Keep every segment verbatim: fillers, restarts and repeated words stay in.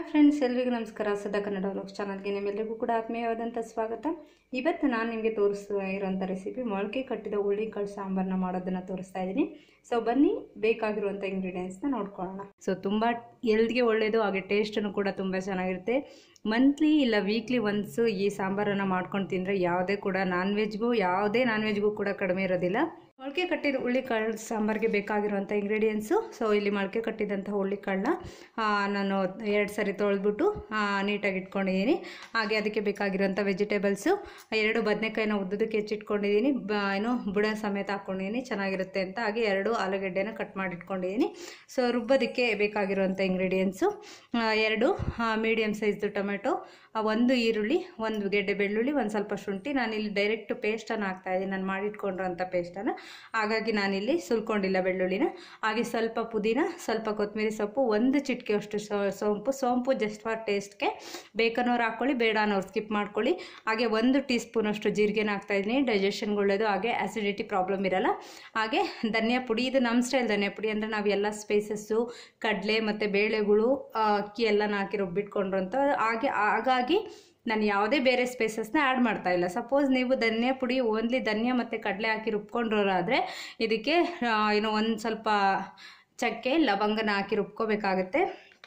Friends, ಎಲ್ಲರಿಗೂ ನಮಸ್ಕಾರ. Sudha Kannada vlogs ಚಾನಲ್ಗೆ ನಿಮ್ಮೆಲ್ಲರಿಗೂ ಕೂಡ ಆತ್ಮೀಯವಾದಂಥ ಸ್ವಾಗತ. ಇವತ್ತು ನಾನು ನಿಮಗೆ ತೋರಿಸ್ತಾ ಇರೋಂಥ ರೆಸಿಪಿ ಮೊಳಕೆ ಕಟ್ಟಿದ ಹುರುಳಿಕಾಳು ಸಾಂಬಾರನ್ನ ಮಾಡೋದನ್ನು ತೋರಿಸ್ತಾ ಇದ್ದೀನಿ. ಸೊ ಬನ್ನಿ, ಬೇಕಾಗಿರುವಂಥ ಇಂಗ್ರೀಡಿಯೆಂಟ್ಸ್ನ ನೋಡ್ಕೊಳ್ಳೋಣ. ಸೊ ತುಂಬ ಹೆಲ್ತ್ಗೆ ಒಳ್ಳೆಯದು, ಹಾಗೆ ಟೇಸ್ಟನ್ನು ಕೂಡ ತುಂಬ ಚೆನ್ನಾಗಿರುತ್ತೆ. ಮಂತ್ಲಿ ಇಲ್ಲ ವೀಕ್ಲಿ ಒನ್ಸ್ ಈ ಸಾಂಬಾರನ್ನು ಮಾಡ್ಕೊಂಡು ತಿಂದರೆ ಯಾವುದೇ ಕೂಡ ನಾನ್ ವೆಜ್ಗೂ ಯಾವುದೇ ನಾನ್ ವೆಜ್ಗೂ ಕೂಡ ಕಡಿಮೆ ಇರೋದಿಲ್ಲ. ಮೊಳಕೆ ಕಟ್ಟಿದ ಹುರುಳಿಕಾಳು ಸಾಂಬಾರಿಗೆ ಬೇಕಾಗಿರುವಂಥ ಇಂಗ್ರೀಡಿಯೆಂಟ್ಸು. ಸೊ ಇಲ್ಲಿ ಮೊಳಕೆ ಕಟ್ಟಿದಂಥ ಹುರುಳಿಕಾಳನ್ನ ನಾನು ಎರಡು ಸರಿ ತೊಳೆದ್ಬಿಟ್ಟು ನೀಟಾಗಿ ಇಟ್ಕೊಂಡಿದ್ದೀನಿ. ಹಾಗೆ ಅದಕ್ಕೆ ಬೇಕಾಗಿರೋಂಥ ವೆಜಿಟೇಬಲ್ಸು, ಎರಡು ಬದನೆಕಾಯಿನ ಉದ್ದದಕ್ಕೆ ಹೆಚ್ಚಿಟ್ಕೊಂಡಿದ್ದೀನಿ, ಬ ಏನು ಬುಡ ಸಮೇತ ಹಾಕ್ಕೊಂಡಿದ್ದೀನಿ, ಚೆನ್ನಾಗಿರುತ್ತೆ ಅಂತ. ಹಾಗೆ ಎರಡು ಆಲೂಗಡ್ಡೆನ ಕಟ್ ಮಾಡಿ ಇಟ್ಕೊಂಡಿದ್ದೀನಿ. ಸೊ ರುಬ್ಬೋದಕ್ಕೆ ಬೇಕಾಗಿರುವಂಥ ಇಂಗ್ರೀಡಿಯೆಂಟ್ಸು ಎರಡು ಮೀಡಿಯಮ್ ಸೈಜ್ದು ಟೊಮೆಟೊ, ಒಂದು ಈರುಳ್ಳಿ, ಒಂದು ಗೆಡ್ಡೆ ಬೆಳ್ಳುಳ್ಳಿ, ಒಂದು ಸ್ವಲ್ಪ ಶುಂಠಿ. ನಾನಿಲ್ಲಿ ಡೈರೆಕ್ಟ್ ಪೇಸ್ಟನ್ನು ಹಾಕ್ತಾಯಿದ್ದೀನಿ, ನಾನು ಮಾಡಿಟ್ಕೊಂಡಿರೋಂಥ ಪೇಸ್ಟನ್ನು. ಹಾಗಾಗಿ ನಾನಿಲ್ಲಿ ಸುಲ್ಕೊಂಡಿಲ್ಲ ಬೆಳ್ಳುಳ್ಳಿನ. ಹಾಗೆ ಸ್ವಲ್ಪ ಪುದೀನ, ಸ್ವಲ್ಪ ಕೊತ್ತಂಬರಿ ಸೊಪ್ಪು, ಒಂದು ಚಿಟಿಕೆಯಷ್ಟು ಸೋಂಪು ಸೋಂಪು ಜಸ್ಟ್ ಫಾರ್ ಟೇಸ್ಟ್ಗೆ. ಬೇಕನ್ನೋರು ಹಾಕ್ಕೊಳ್ಳಿ, ಬೇಡ ಅನ್ನೋರು ಸ್ಕಿಪ್ ಮಾಡ್ಕೊಳ್ಳಿ. ಹಾಗೆ ಒಂದು ಟೀ ಸ್ಪೂನಷ್ಟು ಜೀರಿಗೆನ ಹಾಕ್ತಾಯಿದ್ದೀನಿ, ಡೈಜೆಷನ್ಗೆ ಒಳ್ಳೆಯದು, ಹಾಗೆ ಆ್ಯಸಿಡಿಟಿ ಪ್ರಾಬ್ಲಮ್ ಇರಲ್ಲ. ಹಾಗೆ ಧನಿಯಾ ಪುಡಿ, ಇದು ನಮ್ಮ ಸ್ಟೈಲ್ ಧನಿಯಾ ಪುಡಿ ಅಂದರೆ ನಾವು ಎಲ್ಲ ಸ್ಪೈಸಸ್ಸು, ಕಡಲೆ ಮತ್ತು ಬೇಳೆಗಳು, ಅಕ್ಕಿ ಎಲ್ಲನ ಹಾಕಿ ರುಬ್ಬಿಟ್ಕೊಂಡ್ರಂಥ. ಹಾಗೆ ಹಾಗಾಗಿ ನಾನು ಯಾವುದೇ ಬೇರೆ ಸ್ಪೈಸಸ್ನ ಆ್ಯಡ್ ಮಾಡ್ತಾ ಇಲ್ಲ. ಸಪೋಸ್ ನೀವು ಧನಿಯಾ ಪುಡಿ ಓನ್ಲಿ ಧನಿಯಾ ಮತ್ತು ಕಡಲೆ ಹಾಕಿ ರುಬ್ಕೊಂಡ್ರೋರಾದರೆ ಇದಕ್ಕೆ ಏನೋ ಒಂದು ಸ್ವಲ್ಪ ಚಕ್ಕೆ ಲವಂಗನ ಹಾಕಿ ರುಬ್ಕೋಬೇಕಾಗತ್ತೆ.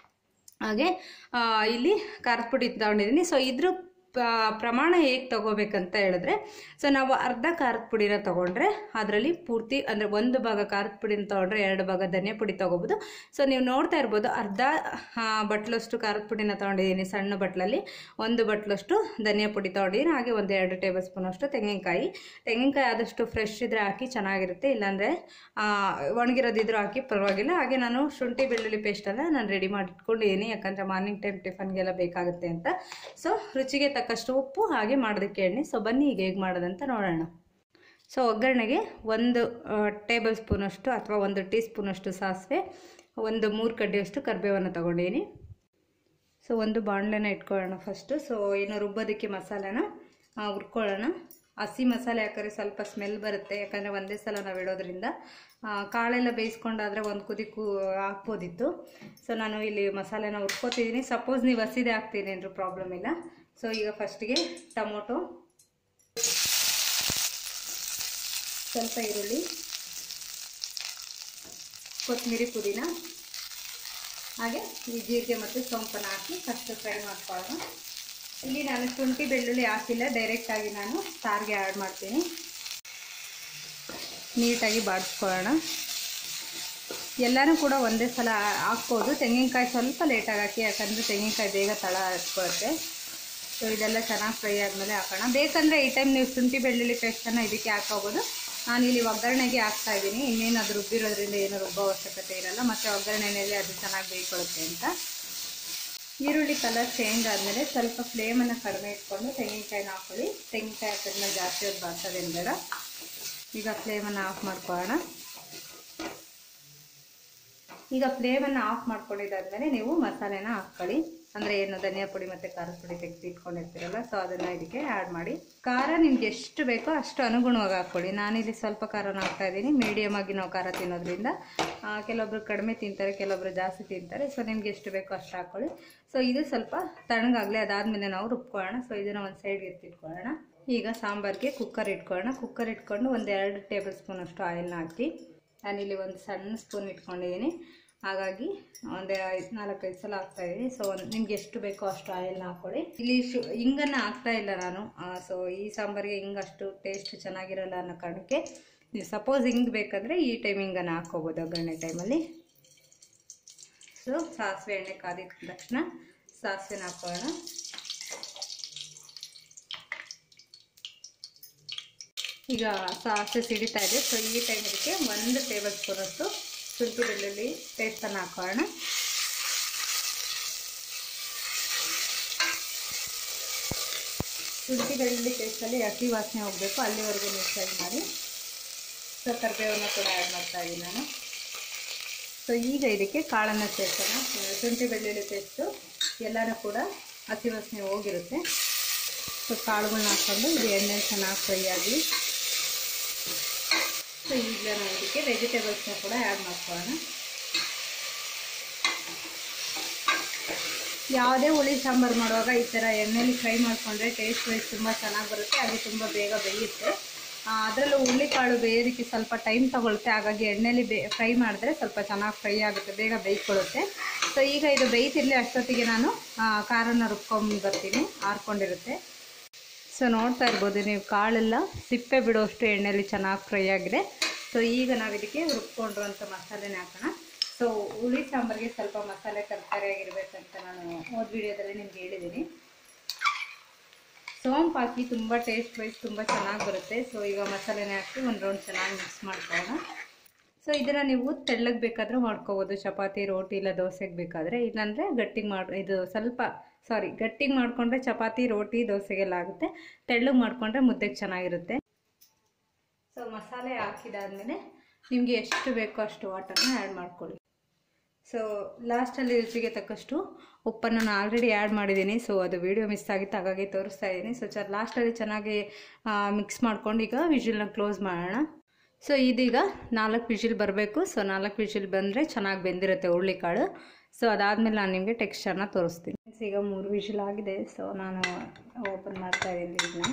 ಹಾಗೆ ಇಲ್ಲಿ ಖಾರದ ಪುಡಿ ತಗೊಂಡಿದ್ದೀನಿ. ಸೊ ಇದ್ರ ಪ್ರಮಾಣ ಹೇಗೆ ತೊಗೋಬೇಕಂತ ಹೇಳಿದ್ರೆ, ಸೊ ನಾವು ಅರ್ಧ ಖಾರದ ಪುಡಿನ ತೊಗೊಂಡ್ರೆ ಅದರಲ್ಲಿ ಪೂರ್ತಿ ಅಂದರೆ ಒಂದು ಭಾಗ ಖಾರದ ಪುಡಿನ ತೊಗೊಂಡ್ರೆ ಎರಡು ಭಾಗ ಧನಿಯಾ ಪುಡಿ ತೊಗೋಬೋದು. ಸೊ ನೀವು ನೋಡ್ತಾ ಇರ್ಬೋದು, ಅರ್ಧ ಬಟ್ಲಷ್ಟು ಖಾರದ ಪುಡಿನ ತೊಗೊಂಡಿದ್ದೀನಿ ಸಣ್ಣ ಬಟ್ಲಲ್ಲಿ, ಒಂದು ಬಟ್ಲಷ್ಟು ಧನಿಯಾ ಪುಡಿ ತೊಗೊಂಡಿದ್ದೀನಿ. ಹಾಗೆ ಒಂದು ಎರಡು ಟೇಬಲ್ ಸ್ಪೂನಷ್ಟು ತೆಂಗಿನಕಾಯಿ. ತೆಂಗಿನಕಾಯಿ ಆದಷ್ಟು ಫ್ರೆಶ್ ಇದ್ದರೆ ಹಾಕಿ, ಚೆನ್ನಾಗಿರುತ್ತೆ. ಇಲ್ಲಾಂದರೆ ಒಣಗಿರೋದಿದ್ರೂ ಹಾಕಿ ಪರವಾಗಿಲ್ಲ. ಹಾಗೆ ನಾನು ಶುಂಠಿ ಬೆಳ್ಳುಳ್ಳಿ ಪೇಸ್ಟನ್ನು ನಾನು ರೆಡಿ ಮಾಡಿ ಇಟ್ಕೊಂಡಿದ್ದೀನಿ, ಯಾಕಂದರೆ ಮಾರ್ನಿಂಗ್ ಟೈಮ್ ಟಿಫನ್ಗೆಲ್ಲ ಬೇಕಾಗುತ್ತೆ ಅಂತ. ಸೊ ರುಚಿಗೆ ತಕ್ಕಷ್ಟು ಉಪ್ಪು, ಹಾಗೆ ಮಾಡೋದಕ್ಕೆ ಎಣ್ಣೆ. ಸೊ ಬನ್ನಿ ಈಗ ಹೇಗೆ ಮಾಡೋದಂತ ನೋಡೋಣ. ಸೊ ಒಗ್ಗರಣೆಗೆ ಒಂದು ಟೇಬಲ್ ಸ್ಪೂನಷ್ಟು ಅಥವಾ ಒಂದು ಟೀ ಸ್ಪೂನಷ್ಟು ಸಾಸಿವೆ, ಒಂದು ಮೂರು ಕಡ್ಡಿಯಷ್ಟು ಕರಿಬೇವನ್ನು ತೊಗೊಂಡಿದ್ದೀನಿ. ಸೊ ಒಂದು ಬಾಣಲೆನ ಇಟ್ಕೊಳ್ಳೋಣ ಫಸ್ಟು. ಸೊ ಏನು ರುಬ್ಬೋದಕ್ಕೆ ಮಸಾಲೆನ ಹುರ್ಕೊಳ್ಳೋಣ. ಹಸಿ ಮಸಾಲೆ ಹಾಕಿದ್ರೆ ಸ್ವಲ್ಪ ಸ್ಮೆಲ್ ಬರುತ್ತೆ, ಯಾಕಂದರೆ ಒಂದೇ ಸಲ ನಾವು ಇಡೋದ್ರಿಂದ. ಕಾಳೆಲ್ಲ ಬೇಯಿಸ್ಕೊಂಡಾದರೆ ಒಂದು ಕುದಿ ಕೂ ಹಾಕ್ಬೋದಿತ್ತು. ಸೊ ನಾನು ಇಲ್ಲಿ ಮಸಾಲೆನ ಹುರ್ಕೋತಿದ್ದೀನಿ. ಸಪೋಸ್ ನೀವು ಹಸಿದೆ ಹಾಕ್ತೀನಿ ಅಂದರೂ ಪ್ರಾಬ್ಲಮ್ ಇಲ್ಲ. ಸೊ ಈಗ ಫಸ್ಟಿಗೆ ಟೊಮೊಟೊ, ಸ್ವಲ್ಪ ಈರುಳ್ಳಿ, ಕೊತ್ತಂಬರಿ, ಪುದೀನ, ಹಾಗೆ ಈ ಜೀರಿಗೆ ಮತ್ತು ಸೋಂಪನ್ನು ಹಾಕಿ ಫಸ್ಟ್ ಫ್ರೈ ಮಾಡ್ಕೊಳ್ಳೋಣ. ಇಲ್ಲಿ ನಾನು ಶುಂಠಿ ಬೆಳ್ಳುಳ್ಳಿ ಹಾಕಿಲ್ಲ, ಡೈರೆಕ್ಟಾಗಿ ನಾನು ಸಾರಿಗೆ ಆ್ಯಡ್ ಮಾಡ್ತೀನಿ. ನೀಟಾಗಿ ಬಾಡಿಸ್ಕೊಳ್ಳೋಣ. ಎಲ್ಲನೂ ಕೂಡ ಒಂದೇ ಸಲ ಹಾಕ್ಬೋದು. ತೆಂಗಿನಕಾಯಿ ಸ್ವಲ್ಪ ಲೇಟಾಗಿ ಹಾಕಿ, ಯಾಕಂದರೆ ತೆಂಗಿನಕಾಯಿ ಬೇಗ ತಳ ಹಚ್ಕೊಳುತ್ತೆ. ಸೊ ಇದೆಲ್ಲ ಚೆನ್ನಾಗಿ ಫ್ರೈ ಆದಮೇಲೆ ಹಾಕೋಣ. ಬೇಕಂದರೆ ಈ ಟೈಮ್ ನೀವು ಶುಂಠಿ ಬೆಳ್ಳುಳ್ಳಿ ಪೇಸ್ಟನ್ನು ಇದಕ್ಕೆ ಹಾಕೋಬೋದು. ನಾನು ಇಲ್ಲಿ ಒಗ್ಗರಣೆಗೆ ಹಾಕ್ತಾ ಇದ್ದೀನಿ. ಇನ್ನೇನು ಅದು ರುಬ್ಬಿರೋದ್ರಿಂದ ಏನು ರುಬ್ಬೋ ಅವಶ್ಯಕತೆ ಇರಲ್ಲ, ಮತ್ತು ಒಗ್ಗರಣೆಯಲ್ಲಿ ಅದು ಚೆನ್ನಾಗಿ ಬೇಯ್ಕೊಳ್ಳುತ್ತೆ ಅಂತ. ಈರುಳ್ಳಿ ಕಲರ್ ಚೇಂಜ್ ಆದಮೇಲೆ ಸ್ವಲ್ಪ ಫ್ಲೇಮನ್ನು ಕಡಿಮೆ ಇಟ್ಕೊಂಡು ತೆಂಗಿನಕಾಯಿನ ಹಾಕೊಳ್ಳಿ. ತೆಂಗಿನಕಾಯಿ ಹಾಕಿದ್ಮೇಲೆ ಜಾಸ್ತಿ ಹೊತ್ತು ಬಾಡ್ಸೋದೇನು ಬೇಡ. ಈಗ ಫ್ಲೇಮನ್ನು ಆಫ್ ಮಾಡ್ಕೊಳ್ಳೋಣ. ಈಗ ಫ್ಲೇಮನ್ನು ಆಫ್ ಮಾಡ್ಕೊಂಡಿದ್ದಾದ್ಮೇಲೆ ನೀವು ಮಸಾಲೆನ ಹಾಕ್ಕೊಳ್ಳಿ. ಅಂದರೆ ಏನು ಧನಿಯಾ ಪುಡಿ ಮತ್ತು ಖಾರದ ಪುಡಿ ತೆಗೆದು ಇಟ್ಕೊಂಡಿರ್ತೀರಲ್ಲ, ಸೊ ಅದನ್ನು ಇದಕ್ಕೆ ಆ್ಯಡ್ ಮಾಡಿ. ಖಾರ ನಿಮ್ಗೆ ಎಷ್ಟು ಬೇಕೋ ಅಷ್ಟು ಅನುಗುಣವಾಗಿ ಹಾಕ್ಕೊಳ್ಳಿ. ನಾನಿಲ್ಲಿ ಸ್ವಲ್ಪ ಖಾರನ ಹಾಕ್ತಾಯಿದ್ದೀನಿ. ಮೀಡಿಯಮ್ ಆಗಿ ನಾವು ಖಾರ ತಿನ್ನೋದ್ರಿಂದ ಕೆಲವೊಬ್ರು ಕಡಿಮೆ ತಿಂತಾರೆ, ಕೆಲವೊಬ್ರು ಜಾಸ್ತಿ ತಿಂತಾರೆ. ಸೊ ನಿಮ್ಗೆ ಎಷ್ಟು ಬೇಕೋ ಅಷ್ಟು ಹಾಕ್ಕೊಳ್ಳಿ. ಸೊ ಇದು ಸ್ವಲ್ಪ ತಣ್ಣಗಾಗಲಿ, ಅದಾದಮೇಲೆ ನಾವು ರುಬ್ಕೊಳ್ಳೋಣ. ಸೊ ಇದನ್ನು ಒಂದು ಸೈಡ್ಗೆ ಎತ್ತಿಟ್ಕೊಳ್ಳೋಣ. ಈಗ ಸಾಂಬಾರಿಗೆ ಕುಕ್ಕರ್ ಇಟ್ಕೊಳ್ಳೋಣ. ಕುಕ್ಕರ್ ಇಟ್ಕೊಂಡು ಒಂದು ಎರಡು ಟೇಬಲ್ ಸ್ಪೂನಷ್ಟು ಆಯಿಲ್ನ ಹಾಕಿ. ನಾನಿಲ್ಲಿ ಒಂದು ಸಣ್ಣ ಸ್ಪೂನ್ ಇಟ್ಕೊಂಡಿದ್ದೀನಿ, ಹಾಗಾಗಿ ಒಂದು ಐದು ನಾಲ್ಕೈದು ಸಲ ಹಾಕ್ತಾಯಿದ್ದೀನಿ. ಸೊ ಒಂದು ನಿಮ್ಗೆ ಎಷ್ಟು ಬೇಕೋ ಅಷ್ಟು ಆಯಿಲ್ನ ಹಾಕ್ಕೊಳ್ಳಿ. ಇಲ್ಲಿ ಶು ಹಿಂಗನ್ನು ಹಾಕ್ತಾ ಇಲ್ಲ ನಾನು. ಸೊ ಈ ಸಾಂಬಾರಿಗೆ ಹಿಂಗೆ ಅಷ್ಟು ಟೇಸ್ಟ್ ಚೆನ್ನಾಗಿರಲ್ಲ ಅನ್ನೋ ಕಾರಣಕ್ಕೆ ನೀವು ಸಪೋಸ್ ಹಿಂಗೆ ಬೇಕಂದರೆ ಈ ಟೈಮ್ ಹಿಂಗನ್ನು ಹಾಕ್ಕೋಬೋದು ಒಗ್ಗರಣೆ ಟೈಮಲ್ಲಿ. ಸೊ ಸಾಸಿವೆ ಎಣ್ಣೆ ಕಾದಿದ ತಕ್ಷಣ ಸಾಸಿವೆನ ಹಾಕ್ಕೊಳ್ಳೋಣ. ಈಗ ಸಾಸಿವೆ ಸಿಡಿತಾ ಇದೆ. ಸೊ ಈ ಟೈಮ್ ಇದಕ್ಕೆ ಒಂದು ಟೇಬಲ್ ಸ್ಪೂನಷ್ಟು ಶುಂಠಿ ಬೆಳ್ಳುಳ್ಳಿ ಪೇಸ್ಟನ್ನು ಹಾಕೋಣ. ಶುಂಠಿ ಬೆಳ್ಳುಳ್ಳಿ ಪೇಸ್ಟಲ್ಲಿ ಹಸಿ ವಾಸನೆ ಹೋಗಬೇಕು, ಅಲ್ಲಿವರೆಗೂ ನೀವು ಫ್ರೈ ಮಾಡಿ. ಸೊ ಕರಿಬೇವನ್ನು ಕೂಡ ಆ್ಯಡ್ ಮಾಡ್ತಾ ಇದ್ದೀನಿ ನಾನು. ಸೊ ಈಗ ಇದಕ್ಕೆ ಕಾಳನ್ನು ಸೇರಿಸೋಣ. ಶುಂಠಿ ಬೆಳ್ಳುಳ್ಳಿ ಪೇಸ್ಟು ಎಲ್ಲನೂ ಕೂಡ ಹಸಿ ವಾಸನೆ ಹೋಗಿರುತ್ತೆ. ಸೊ ಕಾಳುಗಳನ್ನ ಹಾಕ್ಕೊಂಡು ಇದು ಎಣ್ಣೆ ಚೆನ್ನಾಗಿ ಫ್ರೈ ಆಗಲಿ. ಸೊ ಈಗ ನಾವು ಇದಕ್ಕೆ ವೆಜಿಟೇಬಲ್ಸ್ನ ಕೂಡ ಆ್ಯಡ್ ಮಾಡ್ಕೊಳ್ಳೋಣ. ಯಾವುದೇ ಹುಳಿ ಸಾಂಬಾರು ಮಾಡುವಾಗ ಈ ಥರ ಎಣ್ಣೆಲಿ ಫ್ರೈ ಮಾಡಿಕೊಂಡ್ರೆ ಟೇಸ್ಟ್ ವೈಸ್ ತುಂಬ ಚೆನ್ನಾಗಿ ಬರುತ್ತೆ, ಹಾಗೆ ತುಂಬ ಬೇಗ ಬೇಯುತ್ತೆ. ಅದರಲ್ಲೂ ಹುರುಳಿಕಾಳು ಬೇಯೋದಕ್ಕೆ ಸ್ವಲ್ಪ ಟೈಮ್ ತೊಗೊಳುತ್ತೆ, ಹಾಗಾಗಿ ಎಣ್ಣೆಲಿ ಬೇ ಫ್ರೈ ಮಾಡಿದ್ರೆ ಸ್ವಲ್ಪ ಚೆನ್ನಾಗಿ ಫ್ರೈ ಆಗುತ್ತೆ, ಬೇಗ ಬೇಯ್ಕೊಳ್ಳುತ್ತೆ. ಸೊ ಈಗ ಇದು ಬೇಯ್ತಿರಲಿ, ಅಷ್ಟೊತ್ತಿಗೆ ನಾನು ಖಾರನ ರುಬ್ಕೊಂಡು ಬರ್ತೀನಿ, ಆರ್ಕೊಂಡಿರುತ್ತೆ. ಸೊ ನೋಡ್ತಾ ಇರ್ಬೋದು ನೀವು, ಕಾಳೆಲ್ಲ ಸಿಪ್ಪೆ ಬಿಡುವಷ್ಟು ಎಣ್ಣೆಯಲ್ಲಿ ಚೆನ್ನಾಗಿ ಫ್ರೈ ಆಗಿದೆ. ಸೊ ಈಗ ನಾವು ಇದಕ್ಕೆ ರುಬ್ಕೊಂಡಿರುವಂಥ ಮಸಾಲೆನೇ ಹಾಕೋಣ. ಸೊ ಹುಳಿ ಸಾಂಬಾರಿಗೆ ಸ್ವಲ್ಪ ಮಸಾಲೆ ತರಕಾರಿಯಾಗಿರ್ಬೇಕಂತ ನಾನು ಹೋದ ವಿಡಿಯೋದಲ್ಲಿ ನಿಮ್ಗೆ ಹೇಳಿದ್ದೀನಿ. ಸೋಂಪು ಹಾಕಿ ತುಂಬ ಟೇಸ್ಟ್ ವೈಸ್ ತುಂಬ ಚೆನ್ನಾಗಿ ಬರುತ್ತೆ. ಸೊ ಈಗ ಮಸಾಲೆನೇ ಹಾಕಿ ಒಂದು ರೌಂಡ್ ಚೆನ್ನಾಗಿ ಮಿಕ್ಸ್ ಮಾಡ್ಕೊಳ್ಳೋಣ. ಸೊ ಇದನ್ನು ನೀವು ತೆಳ್ಳಗೆ ಬೇಕಾದರೆ ಮಾಡ್ಕೋಬೋದು, ಚಪಾತಿ ರೋಟಿ ಇಲ್ಲ ದೋಸೆಗೆ ಬೇಕಾದರೆ. ಇಲ್ಲಾಂದರೆ ಗಟ್ಟಿಗೆ ಮಾಡಿ ಇದು ಸ್ವಲ್ಪ ಸಾರಿ ಗಟ್ಟಿಗೆ ಮಾಡಿಕೊಂಡ್ರೆ ಚಪಾತಿ ರೋಟಿ ದೋಸೆಗೆಲ್ಲ ಆಗುತ್ತೆ, ತೆಳ್ಳಗೆ ಮಾಡಿಕೊಂಡ್ರೆ ಮುದ್ದೆಗೆ ಚೆನ್ನಾಗಿರುತ್ತೆ. ಸೊ ಮಸಾಲೆ ಹಾಕಿದಾದ್ಮೇಲೆ ನಿಮಗೆ ಎಷ್ಟು ಬೇಕೋ ಅಷ್ಟು ವಾಟರ್ನ ಆ್ಯಡ್ ಮಾಡ್ಕೊಳ್ಳಿ. ಸೊ ಲಾಸ್ಟಲ್ಲಿ ರುಚಿಗೆ ತಕ್ಕಷ್ಟು ಉಪ್ಪನ್ನು ನಾನು ಆಲ್ರೆಡಿ ಆ್ಯಡ್ ಮಾಡಿದ್ದೀನಿ. ಸೊ ಅದು ವೀಡಿಯೋ ಮಿಸ್ ಆಗಿತ್ತು, ಹಾಗಾಗಿ ತೋರಿಸ್ತಾ ಇದ್ದೀನಿ. ಸೊ ಚ ಲಾಸ್ಟಲ್ಲಿ ಚೆನ್ನಾಗಿ ಮಿಕ್ಸ್ ಮಾಡ್ಕೊಂಡು ಈಗ ವಿಜಿಲ್ನ ಕ್ಲೋಸ್ ಮಾಡೋಣ. ಸೊ ಇದೀಗ ನಾಲ್ಕು ವಿಜಿಲ್ ಬರಬೇಕು. ಸೊ ನಾಲ್ಕು ವಿಜಿಲ್ ಬಂದರೆ ಚೆನ್ನಾಗಿ ಬೆಂದಿರುತ್ತೆ ಹುರುಳಿಕಾಳು. ಸೊ ಅದಾದಮೇಲೆ ನಾನು ನಿಮಗೆ ಟೆಕ್ಸ್ಚರ್ನ ತೋರಿಸ್ತೀನಿ. ಈಗ ಮೂರು ವಿಜಿಲ್ ಆಗಿದೆ. ಸೊ ನಾನು ಓಪನ್ ಮಾಡ್ತಾ ಇದ್ದೀನಿ ಇದನ್ನ.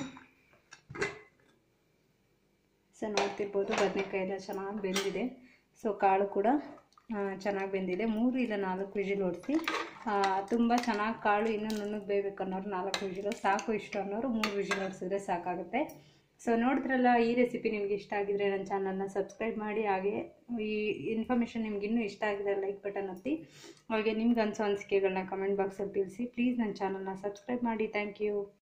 ಸೊ ನೋಡ್ತಿರ್ಬೋದು ಬದನೆಕಾಯಿ ಎಲ್ಲ ಚೆನ್ನಾಗಿ ಬೆಂದಿದೆ. ಸೊ ಕಾಳು ಕೂಡ ಚೆನ್ನಾಗಿ ಬೆಂದಿದೆ. ಮೂರು ಇಲ್ಲ ನಾಲ್ಕು ವಿಜಿಲ್ ಹೊಡಿಸಿ, ತುಂಬ ಚೆನ್ನಾಗಿ ಕಾಳು ಇನ್ನೂ ನುಣ್ಣಗೆ ಬೇಯಬೇಕು ಅನ್ನೋರು ನಾಲ್ಕು ವಿಜಿಲು ಸಾಕು, ಇಷ್ಟ ಅನ್ನೋರು ಮೂರು ವಿಜಿಲ್ ಹೊಡಿಸಿದ್ರೆ ಸಾಕಾಗುತ್ತೆ. ಸೊ ನೋಡಿದ್ರಲ್ಲ, ಈ ರೆಸಿಪಿ ನಿಮ್ಗೆ ಇಷ್ಟ ಆಗಿದ್ರೆ ನನ್ನ ಚಾನಲ್ನ ಸಬ್ಸ್ಕ್ರೈಬ್ ಮಾಡಿ. ಹಾಗೆ ಈ ಇನ್ಫಾರ್ಮೇಷನ್ ನಿಮ್ಗೆ ಇನ್ನೂ ಇಷ್ಟ ಆಗಿದ್ರೆ ಲೈಕ್ ಬಟನ್ ಒತ್ತಿ. ಹಾಗೆ ನಿಮ್ಗೆ ಅನಿಸೋ ಅನಿಸಿಕೆಗಳನ್ನ ಕಮೆಂಟ್ ಬಾಕ್ಸಲ್ಲಿ ತಿಳಿಸಿ. ಪ್ಲೀಸ್ ನನ್ನ ಚಾನಲ್ನ ಸಬ್ಸ್ಕ್ರೈಬ್ ಮಾಡಿ. Thank you.